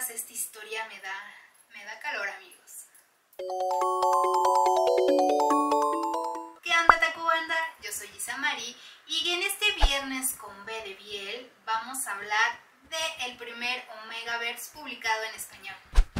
alfas, esta historia me da calor, amigos. ¿Qué onda, Tacubanda? Yo soy Isamari y en este viernes con B de Biel vamos a hablar del primer Omegaverse publicado en español.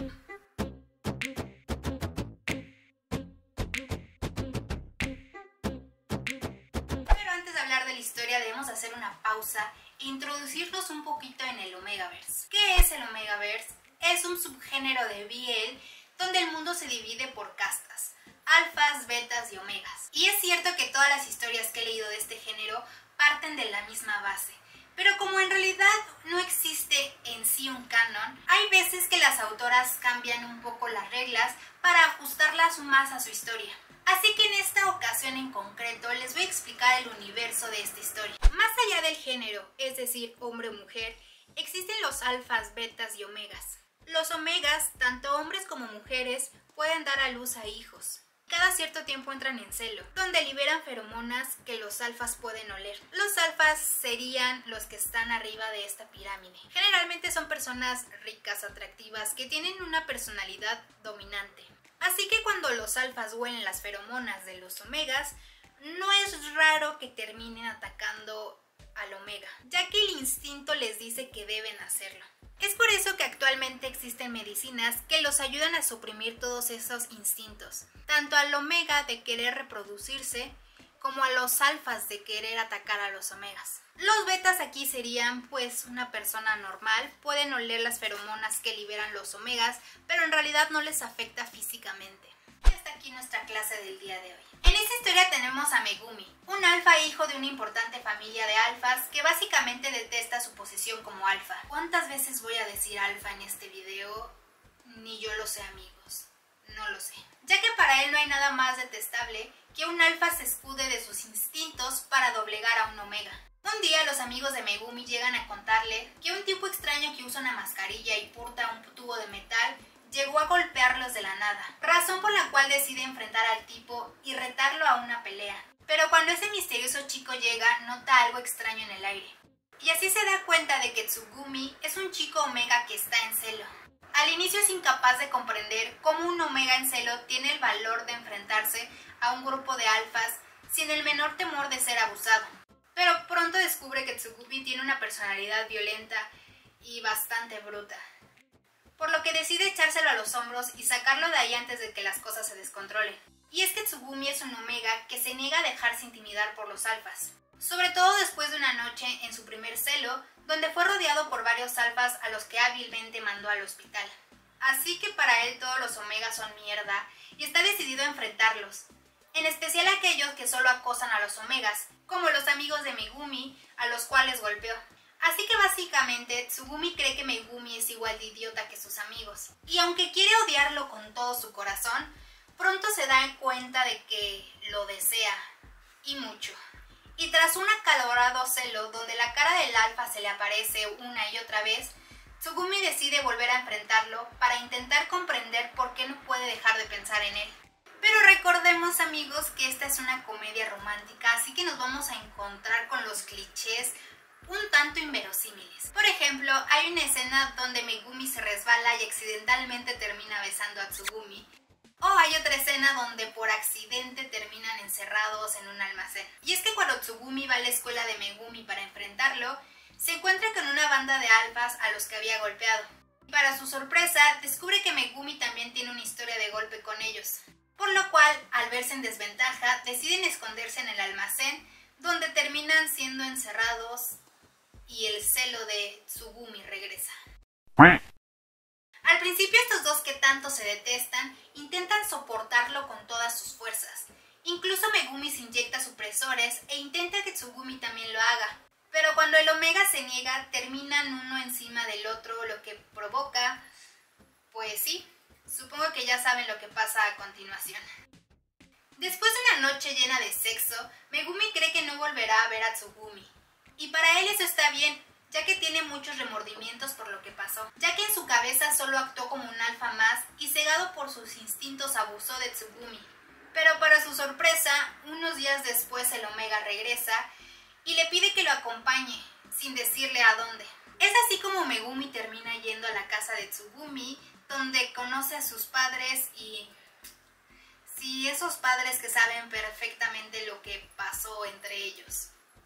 Pero antes de hablar de la historia debemos hacer una pausa e introducirnos un poquito en el Omegaverse. ¿Qué es el Omegaverse? Es un subgénero de BL donde el mundo se divide por castas, alfas, betas y omegas. Y es cierto que todas las historias que he leído de este género parten de la misma base. Pero como en realidad no existe en sí un canon, hay veces que las autoras cambian un poco las reglas para ajustarlas más a su historia. Así que en esta ocasión en concreto les voy a explicar el universo de esta historia. Más allá del género, es decir, hombre o mujer, existen los alfas, betas y omegas. Los omegas, tanto hombres como mujeres, pueden dar a luz a hijos. Cada cierto tiempo entran en celo, donde liberan feromonas que los alfas pueden oler. Los alfas serían los que están arriba de esta pirámide. Generalmente son personas ricas, atractivas, que tienen una personalidad dominante. Así que cuando los alfas huelen las feromonas de los omegas, no es raro que terminen atacando al omega, ya que el instinto les dice que deben hacerlo. Es por eso que actualmente existen medicinas que los ayudan a suprimir todos esos instintos, tanto al omega de querer reproducirse, como a los alfas de querer atacar a los omegas. Los betas aquí serían pues una persona normal, pueden oler las feromonas que liberan los omegas, pero en realidad no les afecta físicamente. Y hasta aquí nuestra clase del día de hoy. En esta historia tenemos a Megumi, un alfa hijo de una importante familia de alfas que básicamente detesta su posición como alfa. ¿Cuántas veces voy a decir alfa en este video? Ni yo lo sé, amigos, no lo sé. Ya que para él no hay nada más detestable que un alfa se escude de sus instintos para doblegar a un omega. Un día los amigos de Megumi llegan a contarle que un tipo extraño que usa una mascarilla y porta un tubo de metal llegó a golpearlos de la nada, razón por la cual decide enfrentar al tipo y retarlo a una pelea. Pero cuando ese misterioso chico llega, nota algo extraño en el aire. Y así se da cuenta de que Tsugumi es un chico omega que está en celo. Al inicio es incapaz de comprender cómo un omega en celo tiene el valor de enfrentarse a un grupo de alfas sin el menor temor de ser abusado. Pero pronto descubre que Tsugumi tiene una personalidad violenta y bastante bruta, por lo que decide echárselo a los hombros y sacarlo de ahí antes de que las cosas se descontrolen. Y es que Tsugumi es un omega que se niega a dejarse intimidar por los alfas, sobre todo después de una noche en su primer celo, donde fue rodeado por varios alfas a los que hábilmente mandó al hospital. Así que para él todos los omegas son mierda y está decidido a enfrentarlos, en especial aquellos que solo acosan a los omegas, como los amigos de Megumi, a los cuales golpeó. Así que básicamente Tsugumi cree que Megumi es igual de idiota que sus amigos. Y aunque quiere odiarlo con todo su corazón, pronto se da cuenta de que lo desea, y mucho. Y tras un acalorado celo donde la cara del alfa se le aparece una y otra vez, Tsugumi decide volver a enfrentarlo para intentar comprender por qué no puede dejar de pensar en él. Pero recordemos, amigos, que esta es una comedia romántica, así que nos vamos a encontrar con los clichés un tanto inverosímiles. Por ejemplo, hay una escena donde Megumi se resbala y accidentalmente termina besando a Tsugumi. O hay otra escena donde por accidente terminan encerrados en un almacén. Y es que cuando Tsugumi va a la escuela de Megumi para enfrentarlo, se encuentra con una banda de alfas a los que había golpeado. Y para su sorpresa, descubre que Megumi también tiene una historia de golpe con ellos. Por lo cual, al verse en desventaja, deciden esconderse en el almacén, donde terminan siendo encerrados y el celo de Tsugumi regresa. Al principio estos dos que tanto se detestan intentan soportarlo con todas sus fuerzas. Incluso Megumi se inyecta supresores e intenta que Tsugumi también lo haga. Pero cuando el omega se niega, terminan uno encima del otro, lo que provoca, pues sí, supongo que ya saben lo que pasa a continuación. Después de una noche llena de sexo, Megumi cree que no volverá a ver a Tsugumi. Y para él eso está bien, ya que tiene muchos remordimientos por lo que pasó, ya que en su cabeza solo actuó como un alfa más y cegado por sus instintos abusó de Tsugumi. Pero para su sorpresa, unos días después el omega regresa y le pide que lo acompañe, sin decirle a dónde. Es así como Megumi termina yendo a la casa de Tsugumi, donde conoce a sus padres y... sí, esos padres que saben perfectamente lo que pasó entre ellos.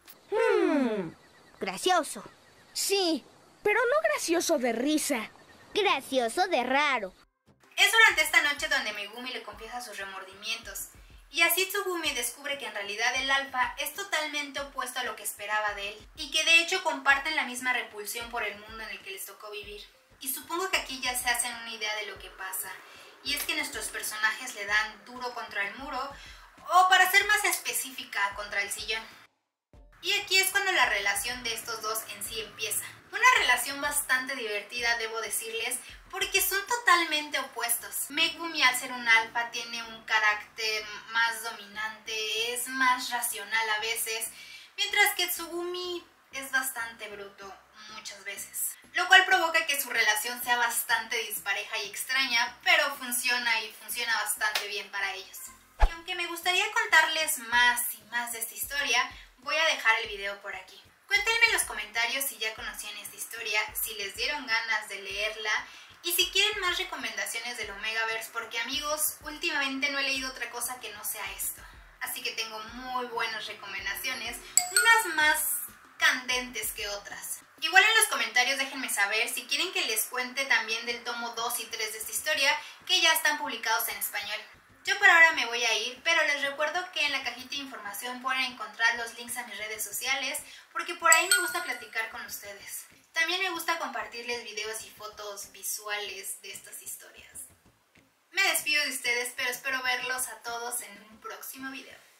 Gracioso. Sí, pero no gracioso de risa. Gracioso de raro. Es durante esta noche donde Megumi le confiesa sus remordimientos, y así Tsugumi descubre que en realidad el alfa es totalmente opuesto a lo que esperaba de él, y que de hecho comparten la misma repulsión por el mundo en el que les tocó vivir. Y supongo que aquí ya se hacen una idea de lo que pasa, y es que nuestros personajes le dan duro contra el muro, o para ser más específica, contra el sillón. Y aquí es cuando la relación de estos dos en sí empieza. Una relación bastante divertida, debo decirles, porque son totalmente opuestos. Megumi, al ser un alfa, tiene un carácter más dominante, es más racional a veces, mientras que Tsugumi es bastante bruto muchas veces. Lo cual provoca que su relación sea bastante dispareja y extraña, pero funciona y funciona bastante bien para ellos. Y aunque me gustaría contarles más y más de esta historia, voy a dejar el video por aquí. Cuéntenme en los comentarios si ya conocían esta historia, si les dieron ganas de leerla y si quieren más recomendaciones del Omegaverse, porque amigos, últimamente no he leído otra cosa que no sea esto. Así que tengo muy buenas recomendaciones, unas más candentes que otras. Igual en los comentarios déjenme saber si quieren que les cuente también del tomo 2 y 3 de esta historia, que ya están publicados en español. Yo por ahora me voy a ir, pero les recuerdo que en la cajita de información pueden encontrar los links a mis redes sociales, porque por ahí me gusta platicar con ustedes. También me gusta compartirles videos y fotos visuales de estas historias. Me despido de ustedes, pero espero verlos a todos en un próximo video.